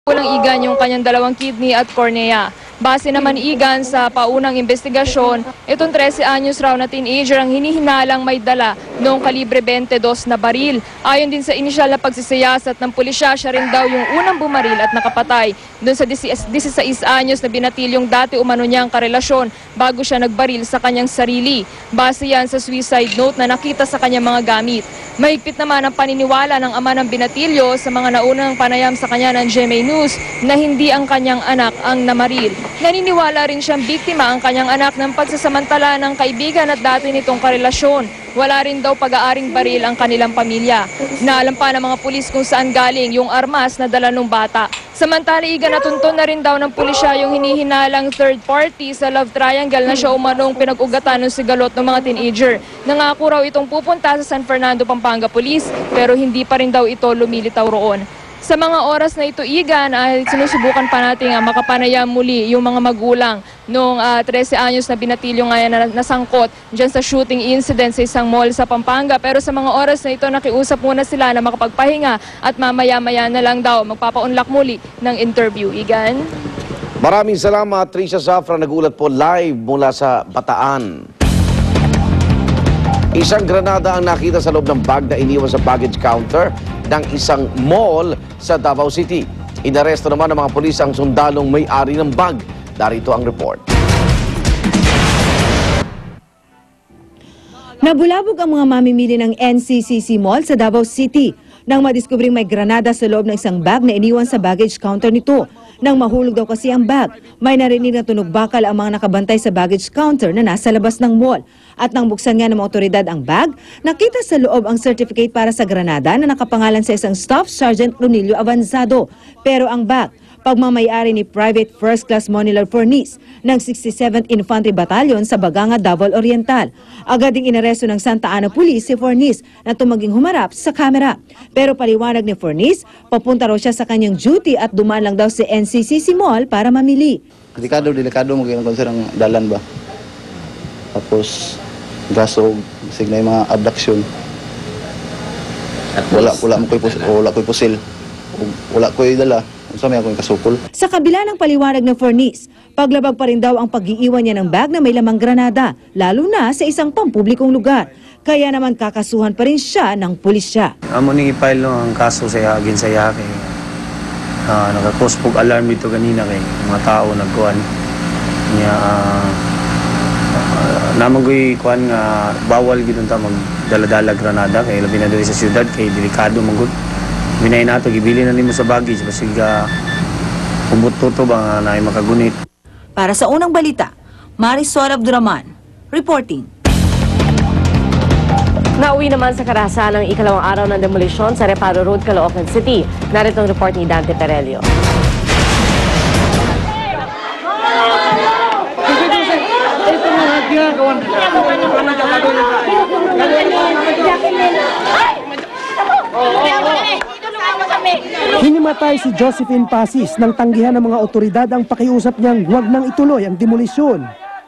Kulang Igan yung kanyang dalawang kidney at cornea. Base naman Igan sa paunang investigasyon, itong 13 anyos raw na teenager ang hinihinalang may dala noong kalibre 22 na baril. Ayon din sa inisyal na pagsisiyasat ng pulisya, siya rin daw yung unang bumaril at nakapatay. Doon sa 16 anyos na binatilyong dati umano niyang karelasyon bago siya nagbaril sa kanyang sarili. Base yan sa suicide note na nakita sa kanyang mga gamit. Mahigpit naman ang paniniwala ng ama ng binatilyo sa mga naunang panayam sa kanya ng GMA News na hindi ang kanyang anak ang namaril. Naniniwala rin siyang biktima ang kanyang anak ng pagsasamantala ng kaibigan at dati nitong karelasyon. Wala rin daw pag-aaring baril ang kanilang pamilya. Naalam pa ng mga pulis kung saan galing yung armas na dala ng bata. Samantala, Igan, natunton na rin daw ng pulisya yung hinihinalang third party sa love triangle na siya umanong pinag-ugatan ng sigalot ng mga teenager. Nangako raw itong pupunta sa San Fernando, Pampanga Police pero hindi pa rin daw ito lumilitaw roon. Sa mga oras na ito, Igan, ay sinusubukan pa natin makapanayam muli yung mga magulang noong 13 anyos na binatilyo nga na nasangkot dyan sa shooting incident sa isang mall sa Pampanga. Pero sa mga oras na ito, nakiusap muna sila na makapagpahinga at mamaya-maya na lang daw magpapaunlak muli ng interview. Igan? Maraming salamat, Trisha Zafra. Nagulat po live mula sa Bataan. Isang granada ang nakita sa loob ng bag na iniwan sa baggage counter ng isang mall sa Davao City. Inaresto naman ng mga pulis ang sundalong may-ari ng bag. Darito ang report. Nabulabog ang mga mamimili ng NCCC Mall sa Davao City nang madiskubring may granada sa loob ng isang bag na iniwan sa baggage counter nito. Nang mahulog daw kasi ang bag, may narinig na tunog bakal ang mga nakabantay sa baggage counter na nasa labas ng mall. At nang buksan nga ng mga otoridad ang bag, nakita sa loob ang certificate para sa granada na nakapangalan sa isang Staff Sergeant Ronilio Avanzado. Pero ang bag, pagmamayari ni Private First Class Monilar Fornis ng 67th Infantry Battalion sa Baganga, Davao Oriental. Agad ding inaresto ng Santa Ana Police si Fornis na tumaging humarap sa kamera. Pero paliwanag ni Fornis, papunta raw siya sa kanyang duty at dumaan lang daw sa NCCC Mall para mamili. Delikado mo kaya ang dalan ba? Tapos gasog, signay mga abduction. Wala ko'y pusil. Wala ko'y dala. Sa kabila ng paliwanag ng Fornis, paglabag pa rin daw ang pag-iiwan niya ng bag na may lamang granada, lalo na sa isang pampublikong lugar. Kaya naman kakasuhan pa rin siya ng pulisya. Amo ning i-file no ang kaso sa agin sa iya kay naka-cause pog alarm dito kanina kay mga tao nagkuan niya namagoy kuan nga bawal gid unta magdala-dala granada kay labi na diri sa syudad kay delikado man gud. Minay nato, gibili na nimo sa baggage, basig umututo ba nga na makagunit. Para sa unang balita, Marisol Abduraman, reporting. Nauwi naman sa karahasan ang ikalawang araw ng demolisyon sa Reparo Road, Caloocan City. Narito ang report ni Dante Perelio. Hinimatay si Josephine Pasis nang tanggihan ng mga otoridad ang pakiusap niyang huwag nang ituloy ang demolisyon.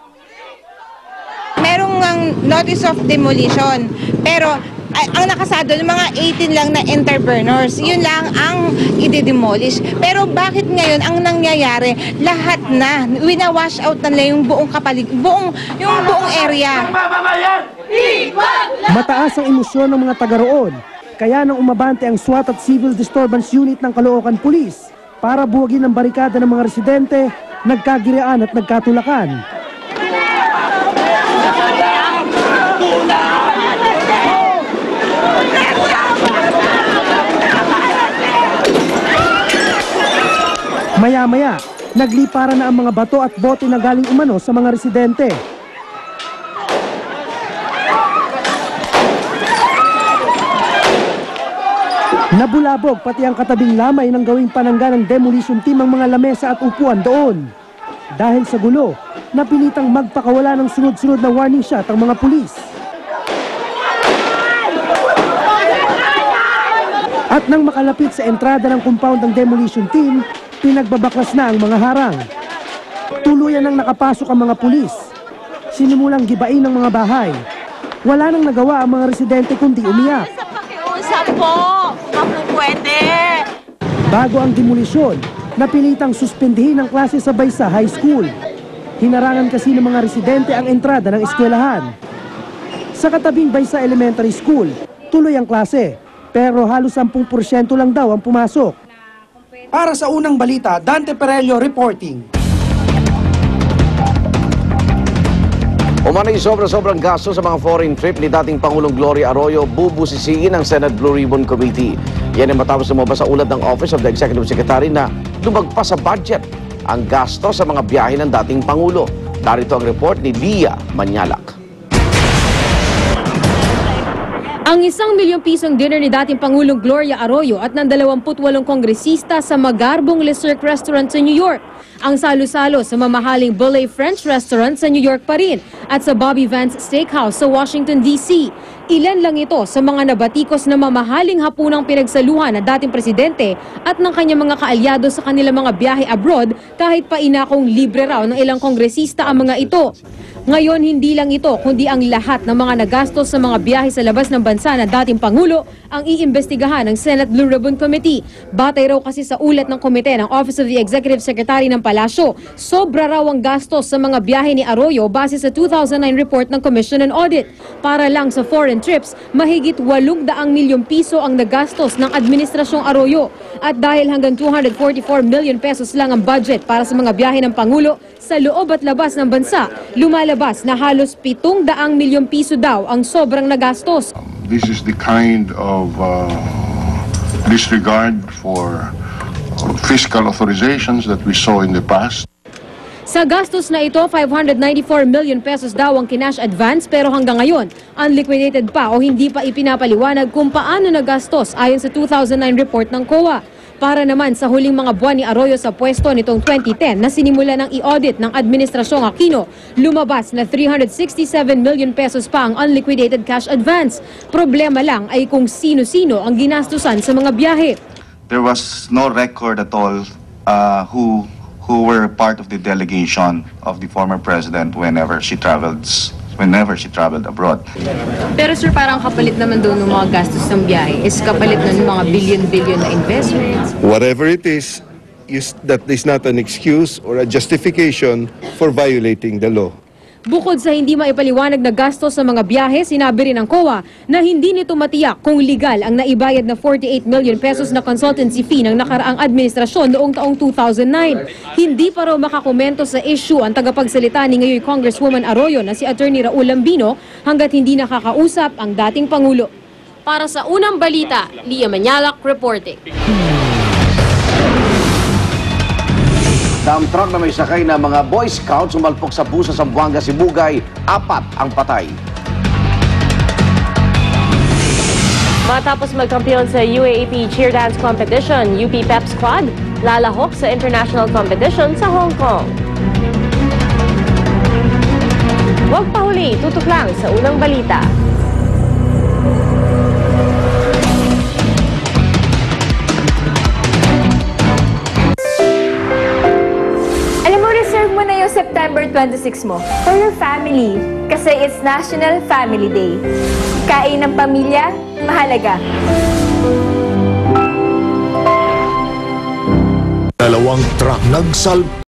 Merong notice of demolition, pero ang nakasado ng mga 18 lang na entrepreneurs, yun lang ang i-demolish. Pero bakit ngayon ang nangyayari, lahat na, wina-wash out na lang yung buong buong area. Mataas ang emosyon ng mga taga-roon. Kaya nang umabante ang SWAT at Civil Disturbance Unit ng Caloocan Police para buwagin ang barikada ng mga residente, nagkagirian at nagkatulakan. Maya-maya, nagliparan na ang mga bato at bote na galing umano sa mga residente. Nabulabog pati ang katabing lamay ng gawing panangga ng demolition team ang mga lamesa at upuan doon. Dahil sa gulo, napilitang magpakawala ng sunod-sunod na warning shot ang mga pulis. At nang makalapit sa entrada ng compound ng demolition team, pinagbabaklas na ang mga harang. Tuluyan nang nakapasok ang mga pulis. Sinimulang gibain ang mga bahay. Wala nang nagawa ang mga residente kundi umiyak. Sa po, pwede. Bago ang demolisyon, napilitang suspendihin ang klase sa Baysa High School. Hinarangan kasi ng mga residente ang entrada ng eskwelahan. Sa katabing Baysa Elementary School, tuloy ang klase, pero halos 10% lang daw ang pumasok. Para sa unang balita, Dante Perello reporting. Umanay sobrang gasto sa mga foreign trip ni dating Pangulong Gloria Arroyo, bubusisiin ng Senate Blue Ribbon Committee. Yan ay matapos lumabas sa ulat ng Office of the Executive Secretary na lumagpas sa budget ang gasto sa mga biyahe ng dating Pangulo. Narito ang report ni Lia Manyalak. Ang 1 milyong pisong dinner ni dating Pangulong Gloria Arroyo at ng 28 kongresista sa magarbong Le Cirque Restaurant sa New York. Ang salo-salo sa mamahaling Bullet French Restaurant sa New York pa rin at sa Bobby Vance Steakhouse sa Washington, D.C. Ilan lang ito sa mga nabatikos na mamahaling hapunang pinagsaluhan ng dating presidente at ng kanyang mga kaalyado sa kanilang mga biyahe abroad kahit pa inakong libre raw ng ilang kongresista ang mga ito. Ngayon, hindi lang ito, kundi ang lahat ng mga nagastos sa mga biyahe sa labas ng bansa ng dating Pangulo ang iimbestigahan ng Senate Blue Ribbon Committee. Batay raw kasi sa ulat ng komite ng Office of the Executive Secretary ng Palasyo, sobra raw ang gastos sa mga biyahe ni Arroyo base sa 2009 report ng Commission on Audit. Para lang sa foreign trips, mahigit 800 milyong piso ang nagastos ng Administrasyong Arroyo. At dahil hanggang 244 million pesos lang ang budget para sa mga biyahe ng Pangulo sa loob at labas ng bansa, lumalabas na halos 700 milyong piso daw ang sobrang nagastos. This is the kind of disregard for fiscal authorizations that we saw in the past. Sa gastos na ito, 594 million pesos daw ang kinash advance pero hanggang ngayon, unliquidated pa o hindi pa ipinapaliwanag kung paano nagastos ayon sa 2009 report ng COA. Para naman sa huling mga buwan ni Arroyo sa pwesto nitong 2010 na sinimula ng i-audit ng Administrasyong Aquino, lumabas na 367 million pesos pa ang unliquidated cash advance. Problema lang ay kung sino-sino ang ginastusan sa mga biyahe. There was no record at all who were part of the delegation of the former president whenever she traveled abroad. Pero sir, parang kapalit naman doon ng mga gastos ng biyahe is kapalit ng mga billion-billion na investments. Whatever it is that is not an excuse or a justification for violating the law. Bukod sa hindi maipaliwanag na gastos sa mga biyahe, sinabi rin ng COA na hindi nito matiyak kung legal ang naibayad na 48 million pesos na consultancy fee ng nakaraang administrasyon noong taong 2009. Hindi pa raw makakomento sa issue ang tagapagsalita ni ngayon Congresswoman Arroyo na si Attorney Raul Lambino hanggat hindi nakakausap ang dating Pangulo. Para sa unang balita, Lia Manyalak reporting. Dump truck na may sakay na mga Boy Scouts sumalpok sa busa sa Zamboanga, Sibugay, 4 ang patay. Matapos magkampiyon sa UAAP Cheer Dance Competition, UP Pep Squad lalahok sa international competition sa Hong Kong. Huwag pahuli, tutok lang sa unang balita. Reserve mo na yung September 26 mo for your family kasi it's National Family Day. Kain ng pamilya, mahalaga. 2 truck nagsalp